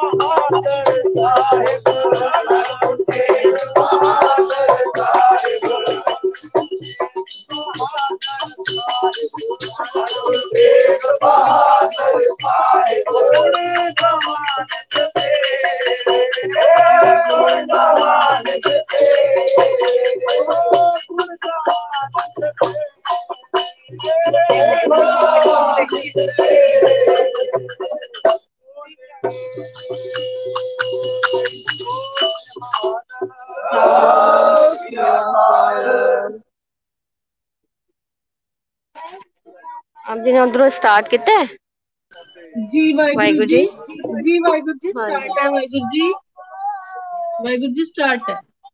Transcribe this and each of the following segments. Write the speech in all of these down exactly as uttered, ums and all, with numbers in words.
अब जिन्हें उधरों स्टार्ट किते जी वाहिगुरु जी जी वाहिगुरु जी स्टार्ट है वाहिगुरु जी वाहिगुरु जी स्टार्ट है।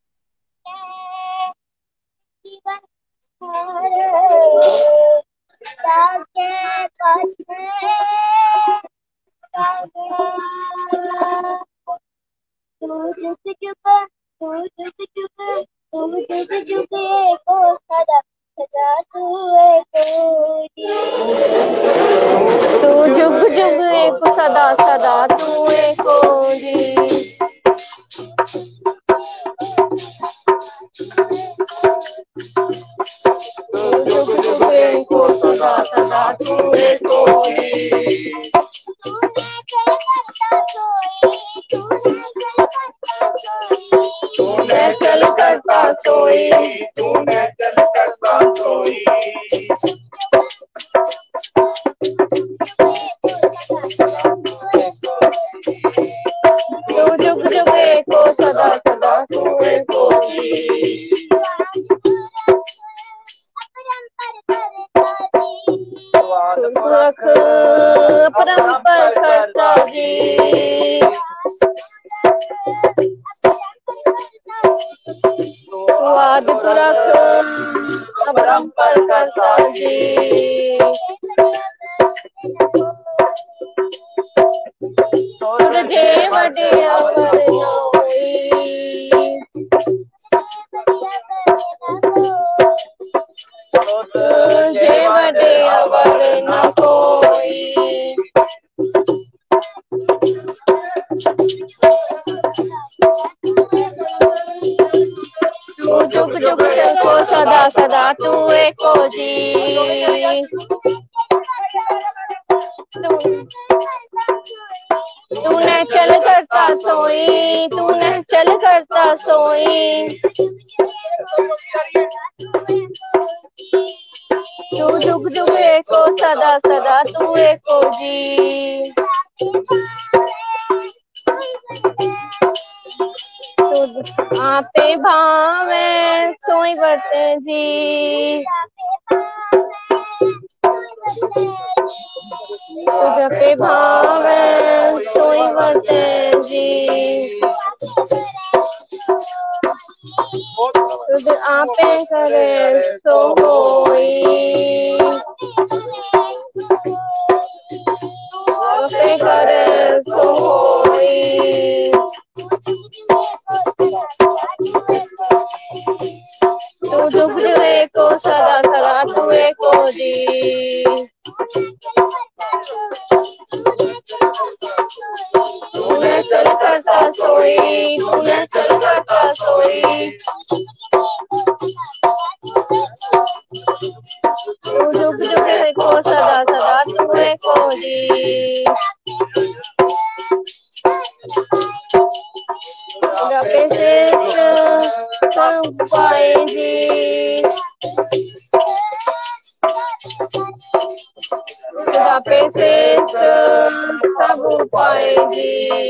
तू जुग जुग एक सदा सदा तू एको जी। जुग जुग एको सदा सदा तू एको जी। तूने चल करता सोई तूने चल करता सोई। तू जुग जुग एको सदा सदा तू एको जी। पुरख परंपर करता जी। वाद पुरख परंपर करता जी। तुझे वडे अवर नोई तुझे वडे अवर न कोई। तू जुग जुग एको सदा सदा तू एको जी। तूने चल करता सोई तूने चल करता सोई। तू जुग जुग एको सदा सदा तू एको जी। आपे भावे सोई बरते जी। तुझपे भावे सोई बरते जी। तुझ आपे करे सो होई। आपे करे सो होई। तू जुग जुग एको सदा सदा तू एको जी। तूने चल करता सोई तूने चल करता सोई। तू जुग जुग एको सदा सदा तू एको जी। जपे से सब पाए जी। जपे से सब पाए जी।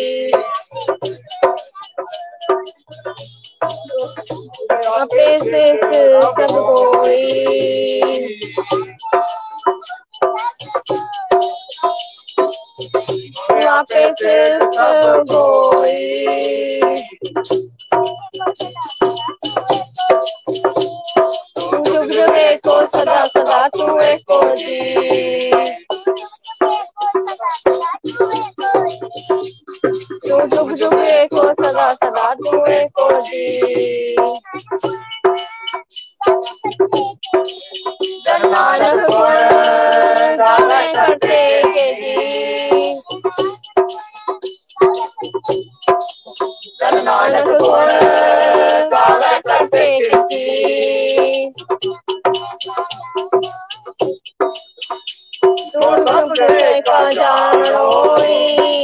जपे से सब कोई। जपे से सब कोई। जुग जुग एको सदा सदा तू एको जी। तू जुग जुग एको सदा सदा तू एको जी। नानक गुण गावे करते के जी। नानक गुण गावे प्रत्येक की, दुख दुख का जानोई,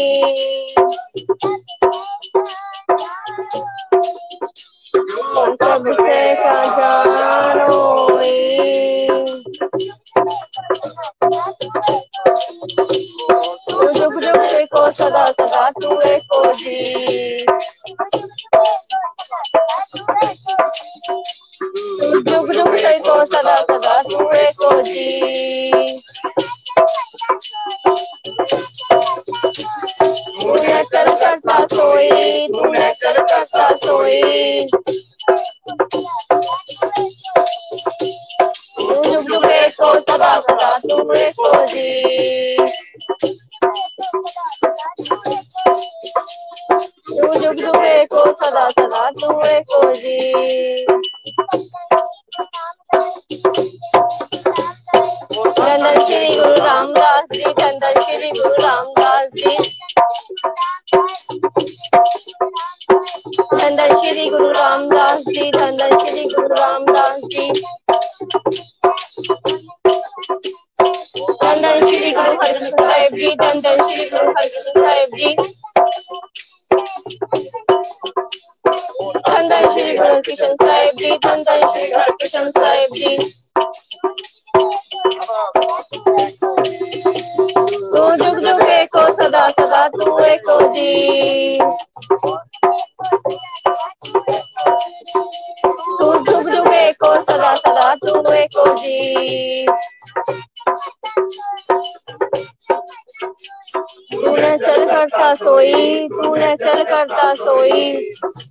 सब से का जानोई, तू जुग जुग से को सदा सदा तू एको जी, तू जुग जुग से को सदा सदा तू एको जी, तूने चल करता सोई, तूने चल करता सोई, तू जुग जुग एको सदा सदा तू एको जी, तू जुग जुग एको सदा सदा तू एको जी, धन श्री गुरु रामदास जी, धन श्री गुरु रामदास जी, धन श्री गुरु रामदास जी, धन श्री गुरु रामदास जी, धन श्री गुरु हरकृष्ण साहिब जी, धन श्री गुरु हरकृष्ण साहिब जी, धन श्री गुरु हरकृष्ण साहिब जी, धन श्री हरकृष्ण साहिब जी, तू जुग जुग एको सदा सदा तू एको जी, तू जुग जुग एको सदा सदा तू एको जी, तूने चल करता सोई, तूने चल करता सोई,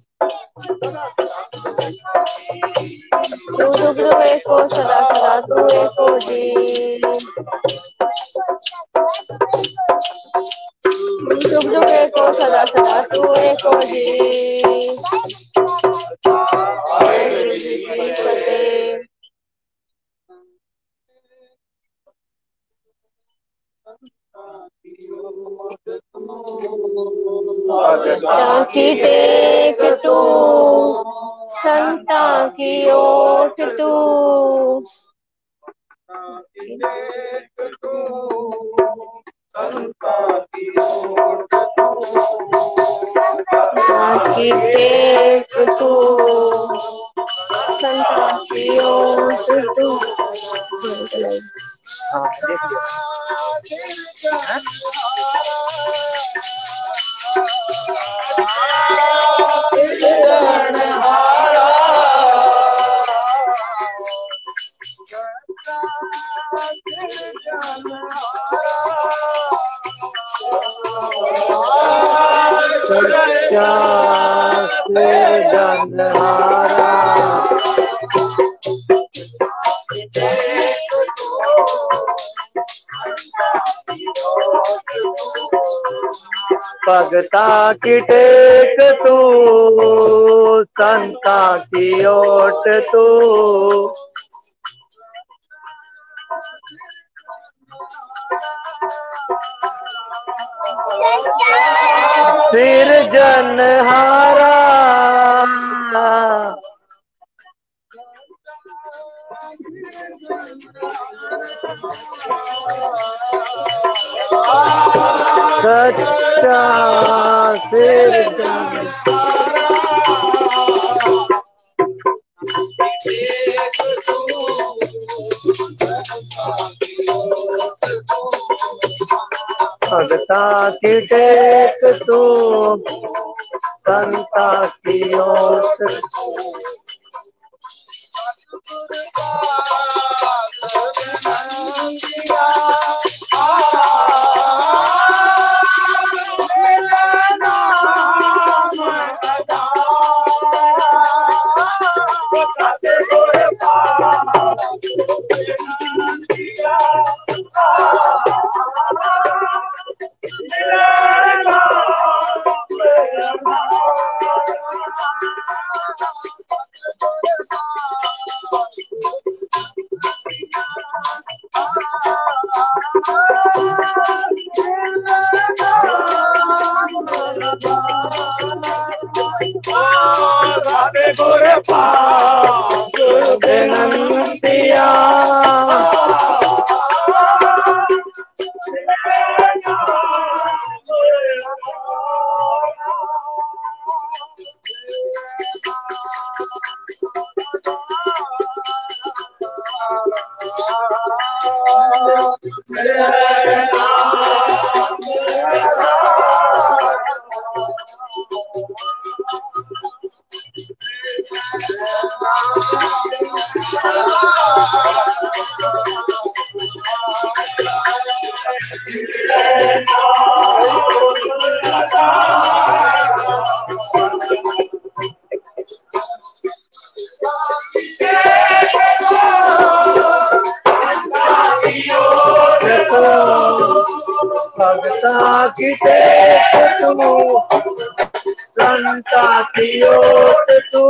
तू जुग जुग एको सदा सदा तू एको जी, जुग जुग एको सदा सदा तू एको जी, फतेह। भगता की टेक तू, संता की ओट तू, की टेक तू, संता की ओट तू, सच्चा सिरजनहारा, भगता की टेक तू, संता की ओट तू, सिरजनहारा, सच्चा सिरजनहारा, भगता की टेक तू, संता की ओट, गुर पास बेनंतिया भगता की टेक तू संता की ओट तू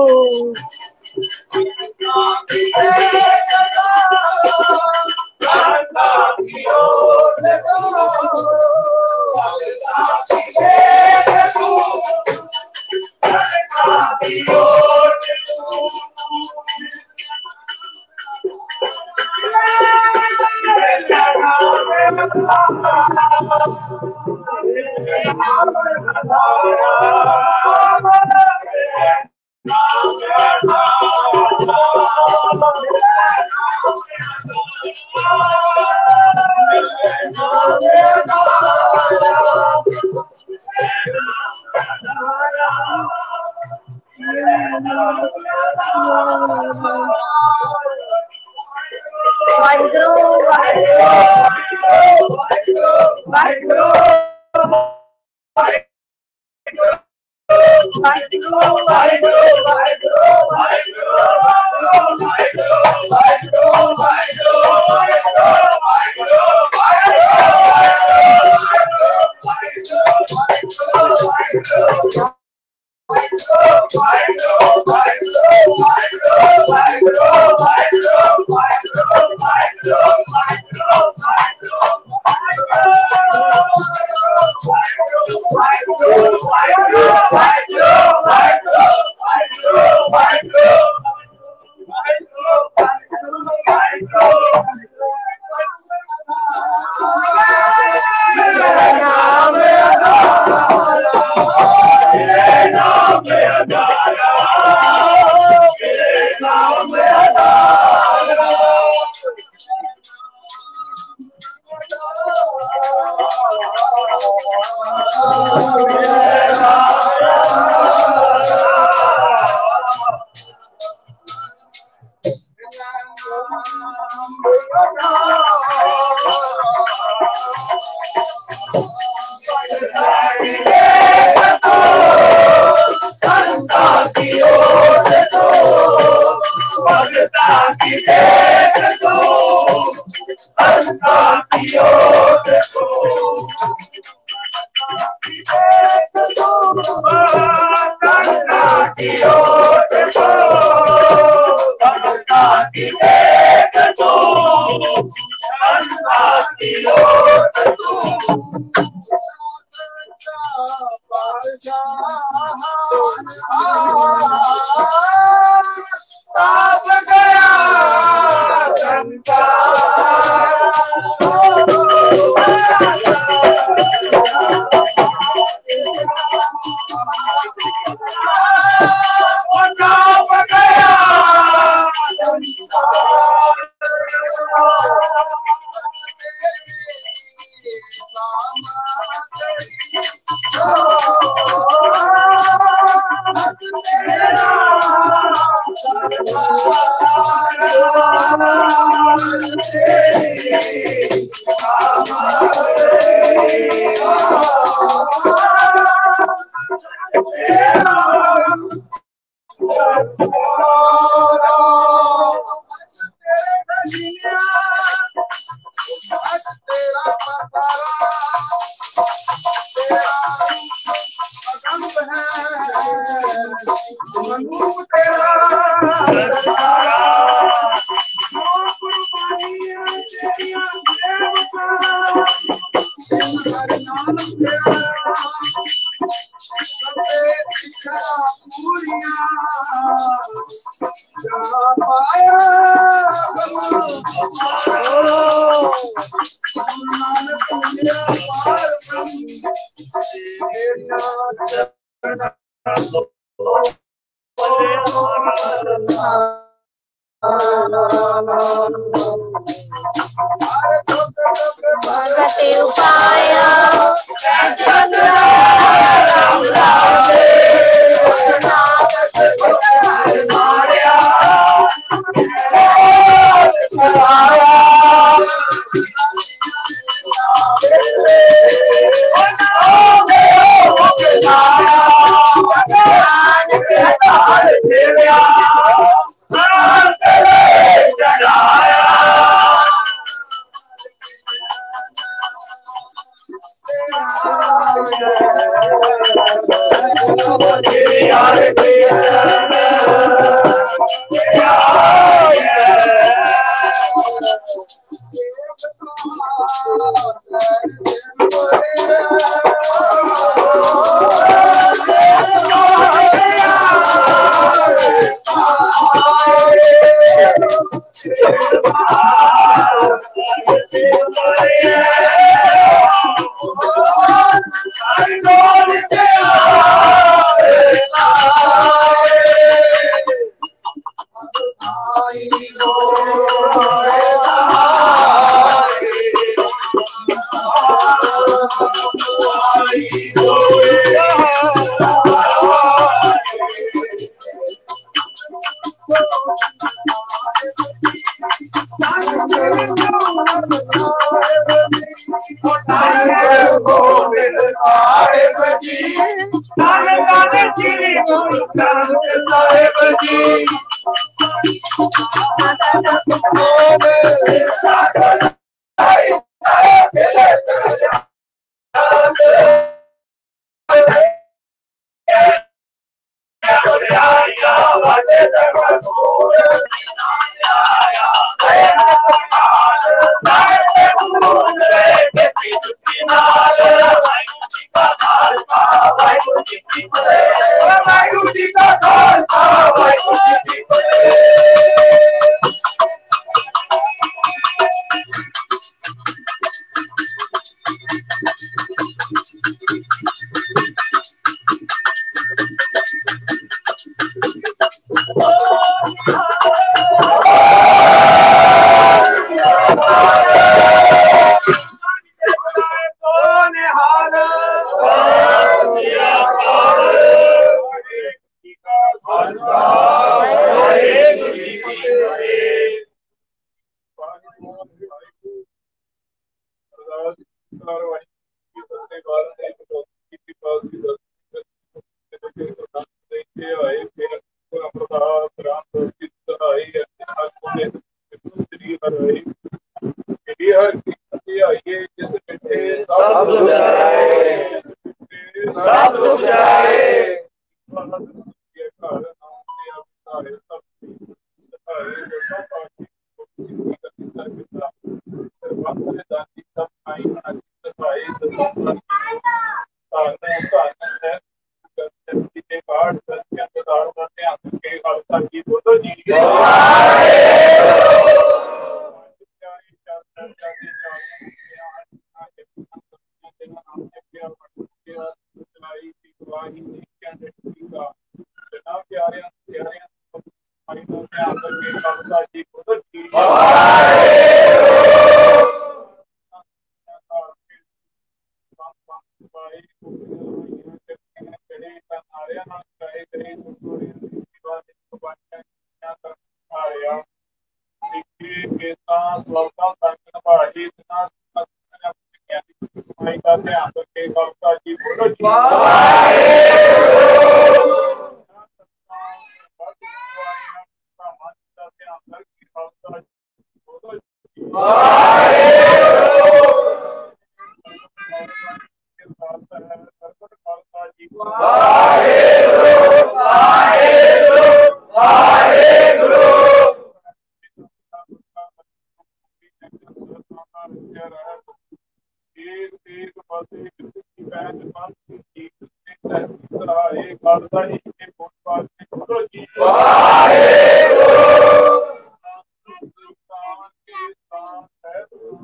भगति उपाय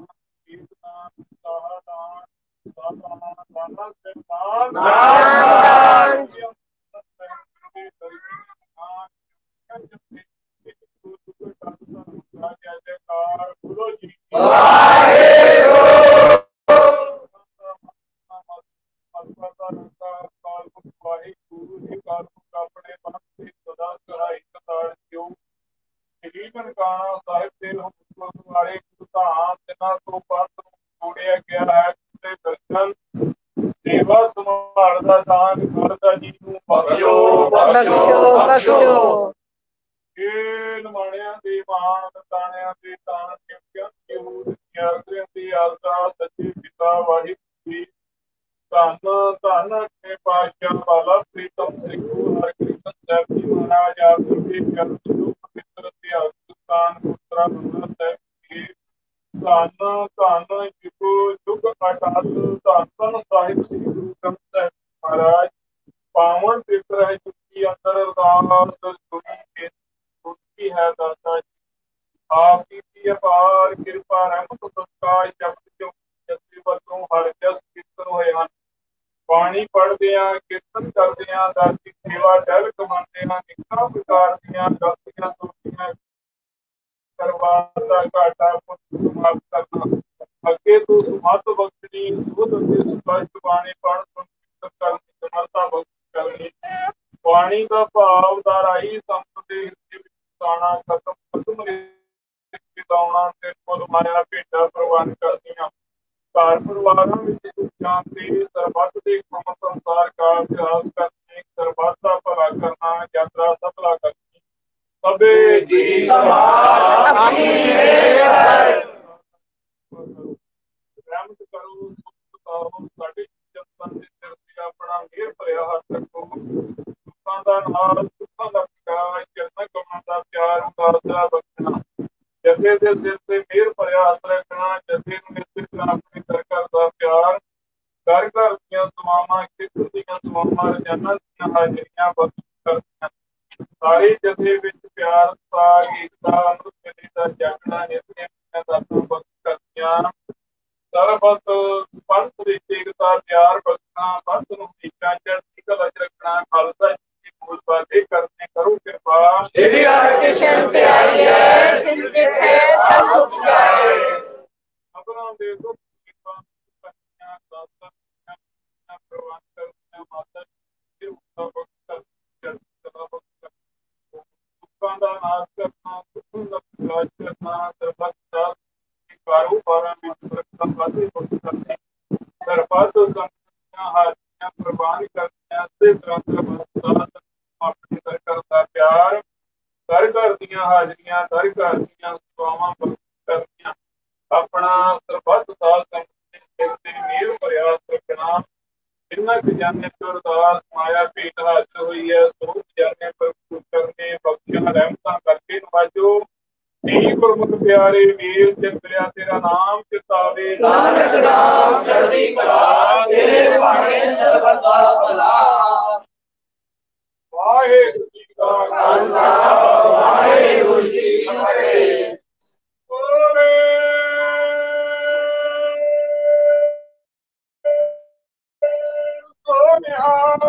Namaste. ਬਖਸ਼ੋ ਬਖਸ਼ੋ ਬਖਸ਼ੋ। ਇਹ ਨਮਾਣਿਆਂ ਦੀ ਮਾਣ ਤਾਣਿਆਂ ਦੀ ਤਾਣ ਕਿਉਂਕਿ ਯਹੂਦ ਦੀਆਂ ਦੀ ਆਸਾ ਸੱਚੇ ਪਿਤਾ ਵਾਹਿਗੁਰੂ ਜੀ ਧੰਨ ਧੰਨ ਅਠਵੇਂ ਪਾਤਸ਼ਾਹ ਬਾਲਾ ਪ੍ਰੀਤਮ ਸਿੰਘ ਗੁਰੂ ਹਰਿਕ੍ਰਿਸ਼ਨ ਸਾਹਿਬ ਜੀ ਮਹਾਰਾਜ ਆਪ ਜੀ ਦੇ ਚਰਨ ਤੋਂ ਪਵਿੱਤਰ ਇਤਿਹਾਸ ਸਥਾਨ ਪੁੱਤਰਾ ਬੰਗਲਾ ਸਾਹਿਬ ਜੀ ਧੰਨ ਧੰਨ ਜੁਗ ਜੁਗ ਅਟਲ ਧੰਨ ਧੰਨ ਸਾਹਿਬ ਸ੍ਰੀ ਗੁਰੂ ਗ੍ਰੰਥ ਸਾਹਿਬ ਮਹਾਰਾਜ ਪਾਵਨ ਪਵਿੱਤਰ ਹੈ ਚੁੱਕੀ ਅੰਦਰ ਅਰਦਾਸ ਸੁਣੀ ਕੀ ਹੈ ਦਾਤਾ ਜੀ ਆਪ ਜੀ ਦੀ ਅਪਾਰ ਕਿਰਪਾ ਰਹਿਮਤ ਸਤਿਕਾਰ ਸ਼ਬਦ ਜੋ ਜਸੀ ਵੱਲੋਂ ਹਰ ਜਸ ਕੀਰਤਨ ਹੋਏ ਹਨ। ਬਾਣੀ ਪੜ੍ਹਦੇ ਆ ਕੀਰਤਨ ਕਰਦੇ ਆ ਦਾਤੀ ਸੇਵਾ ਡਰ ਕਮਾਉਂਦੇ ਆ ਨਿੱਕਾ ਪ੍ਰਕਾਰ ਦੀਆਂ ਗਲਤੀਆਂ ਦੋਸ਼ੀਆਂ ਕਰਵਾਉਣ ਦਾ ਘਾਟਾ ਸਮਾਪਤ ਕਰਨਾ ਅੱਗੇ ਤੋਂ ਸਮਤ ਬਖਸ਼ਣੀ ਸੁਧ ਅਤੇ ਸਪਸ਼ਟ ਬਾਣੀ ਪੜ੍ਹ ਸੁਣ ਕੀਰਤਨ ਕਰਨ ਦੀ ਸਮਰੱਥਾ ਬਖਸ਼ ਕਰਨੀ ਬਾਣੀ ਦਾ ਭਾਵ ਦਾ ਰਾਈ ਸੰਤ ਦੇ ਹਿਰਦੇ ਵਿੱਚ ਸਾਣਾ ਖਤਮ ਖਤਮ ਲਾਉਣਾ ਤੇ ਫੁੱਲ ਮਾਇਆ ਭੇਟਾ ਪ੍ਰਵਾਨ ਕਰਦੀਆਂ ਘਰ ਪਰਿਵਾਰਾਂ ਵਿੱਚ ਸੁਖ ਸ਼ਾਂਤੀ ਸਰਬੱਤ ਦੇ ਕੰਮ ਸੰਸਾਰ ਕਾਲ ਇਤਿਹਾਸ ਕਰਨੀ ਸਰਬੱਤ ਦਾ ਭਲਾ ਕਰਨਾ ਯਾਤਰਾ ਸਫਲਾ ਕਰਨੀ ਸਭੇ ਜੀ ਸਮਾਜ ਆਪਣੀ ਮਿਹਰ ਰਹਿਮਤ ਕਰੋ ਸੁਖ ਸਾਡੇ ਜਨਤਾ ਦੇ ਸਿਰ ਤੇ ਆਪਣਾ ਮਿਹਰ ਭਰਿਆ ਹੱਥ ਰੱਖੋ ਸੁੱਖਾਂ ਦਾ ਨਾਲ ਸੁੱਖਾਂ ਦਾ ਪਿਆਰ ਚਰਨਾਂ ਕਮਾਂ ਦਾ ਪਿਆਰ ਉਦਾਸਰਾ ਬਖਸ਼ਣਾ ਜਥੇ ਦੇ ਸਿਰ ਤੇ ਮਿਹਰ ਭਰਿਆ ਹੱਥ ਰੱਖਣਾ ਜਥੇ ਨੂੰ ਇਸ ਤਰ੍ਹਾਂ ਆਪਣੇ ਦਰ ਘਰ ਦਾ ਪਿਆਰ ਘਰ ਘਰ ਦੀਆਂ ਸਮਾਵਾਂ ਖੇਤਰ ਦੀਆਂ ਸਮਾਵਾਂ ਰੋਜ਼ਾਨਾ ਦੀਆਂ ਹਾਜ਼ਰੀਆਂ ਬਖਸ਼ ਕਰਦੀਆਂ ਸਾਰੇ ਜਥੇ ਵਿੱਚ ਪਿਆਰ ਸਾਗ ਏਕਤਾ ਅੰਮ੍ਰਿਤ ਵੇਲੇ ਦਾ ਜਾਗਣਾ ਨਿਤਨੇਮ ਦਾਤਾਂ ਬਖਸ਼ ਕਰਦੀਆਂ ਸਰਬਤ ਪੰਥ ਵਿੱਚ ਏਕਤਾ ਪਿਆਰ ਬਖਸ਼ਣਾ ਪੰਥ ਨੂੰ ਹਮੇਸ਼ਾ ਚੜ੍ਹਦੀ ਕਲਾ ਚ ਰੱਖਣਾ ਖਾਲਸਾ ਜੀ ਮੂਲ ਬਾਤੇ ਕਰਨੇ ਕਰੋ ਕਿਰਪਾ श्री हरिकृष्ण ते आई है जिस जिठे सब उपजाए अपना दे दो कृपा करनिया दाता प्रवान करनिया माता जी उनका भक्त करना भक्त दुखों का नाश करना सुखों का विलास करना सर्वत का कारोबार में सुरक्षा वाले भक्त करने सर्वत संपत्तियां हाजियां प्रवान करनिया से ग्रंथ अपने घर का प्यार घर घर दियां हाजरियां घर घर दियां सेवावां करनियां अपना सरबत साल संगत ते मेल प्रयास रखना जिन्ना खजाने चो अरदास माया भेट हाजिर हुई है सो खजाने पर करने बख्शियां रहमतां करके नवाजो श्री गुरमुख प्यारे वीर चितरिया तेरा नाम चितावे नानक नाम चढ़ती कला तेरे बाणे सर्वदा भला वाहेगुरू जी का खालसा वाहेगुरू जी की फतेह बोले सो निहाल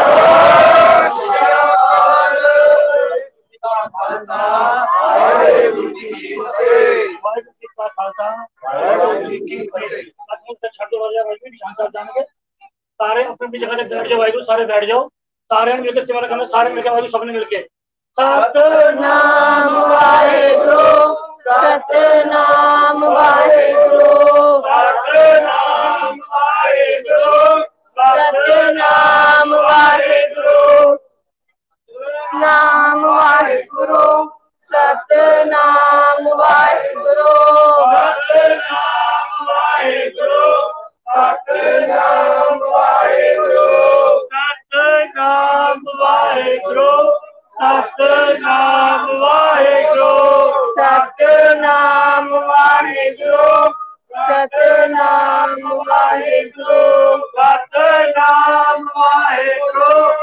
खालसा वाहेगुरू जी की फतेह वाहेगुरू जी का खालसा वाहेगुरू जी की फतेह छठ वाले वाहेगुरू निशान साहब जानेंगे सारे अपनी अपनी जगह बैठ जाओ वाहेगुरू सारे बैठ जाओ सारे ने मिलकर सेवा करना सारे मिलकर वाहेगुरू सबने मिलकर सतनाम वाहेगुरू सतनाम वाहेगुरू सतनाम वाहेगुरू सतनाम वाहेगुरू नाम वाहेगुरू सतनाम वाहेगुरू सतनाम वाहेगुरू सतनाम वाहेगुरू सतनाम वाहेगुरू सतनाम वाहेगुरू सतनाम वाहेगुरू सतनाम वाहेगुरू सतनाम वाहेगुरू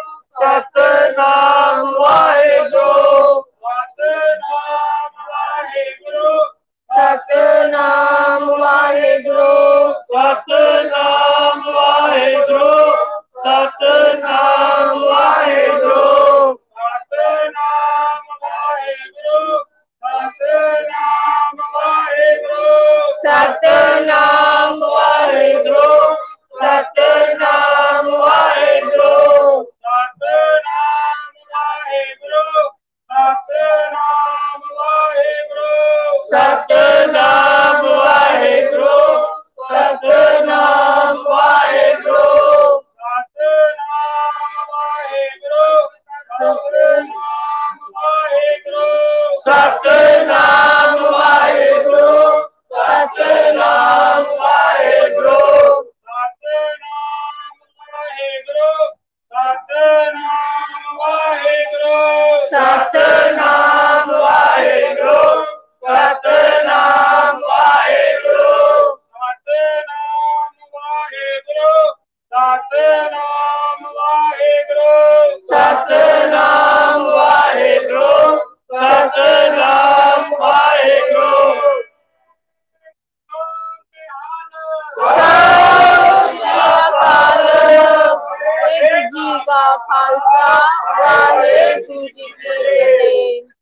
सतनाम वाहेगुरु सतनाम वाहेगुरु सतनाम वाहेगुरु सतनाम वाहेगुरु सतनाम वाहेगुरु सतनाम वाहेगुरु सतनाम वाहेगुरु वाहेगुरु जी का खालसा वाहेगुरु जी की फतेह।